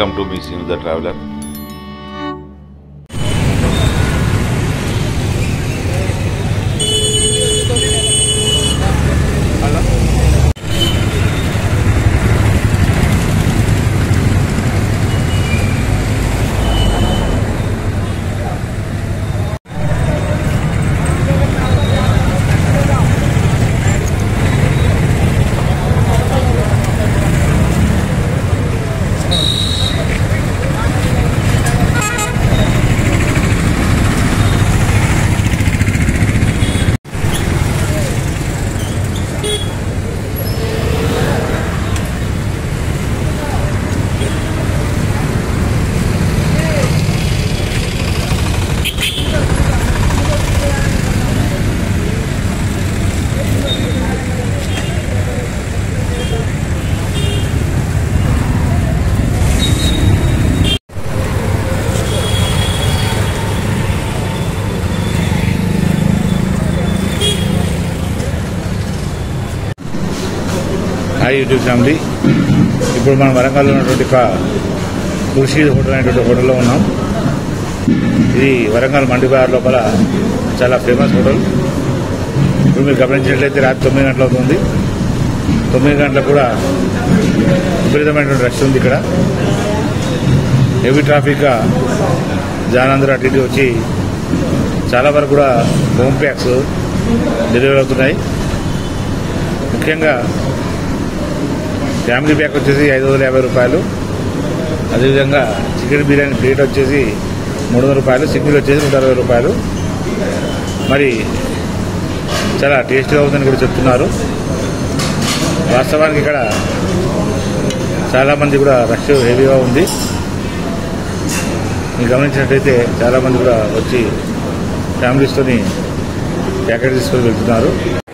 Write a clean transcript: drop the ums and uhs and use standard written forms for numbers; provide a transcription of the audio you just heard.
Welcome to Be Seen the Traveler. Hi YouTube family, ఇప్పుడు మనం వరంగల్లో ఉన్నటువంటి ఒక ఖుర్షీద్ హోటల్ అనేటువంటి హోటల్లో ఉన్నాం. ఇది వరంగల్ మండి బజార్ లోపల చాలా ఫేమస్ హోటల్. ఇప్పుడు మీరు గమనించినట్లయితే రాత్రి 9 గంటలు అవుతుంది. 9 గంటలకు కూడా విపరీతమైనటువంటి రష్ ఉంది. ఇక్కడ హెవీ ట్రాఫిక్గా జనం అందరూ అటు ఇటు వచ్చి చాలా వరకు కూడా హోమ్ ప్యాక్స్ డెలివరీ అవుతున్నాయి. ముఖ్యంగా ఫ్యామిలీ ప్యాక్ వచ్చేసి 550 రూపాయలు, అదేవిధంగా చికెన్ బిర్యానీ ప్లేట్ వచ్చేసి 300 రూపాయలు, సింగిల్ వచ్చేసి 160 రూపాయలు. మరి చాలా టేస్టీగా ఉందని కూడా చెప్తున్నారు. వాస్తవానికి ఇక్కడ చాలామంది కూడా రష్ హెవీగా ఉంది. మీరు గమనించినట్లయితే చాలామంది కూడా వచ్చి ఫ్యామిలీస్తోని ప్యాకెట్ తీసుకొని వెళ్తున్నారు.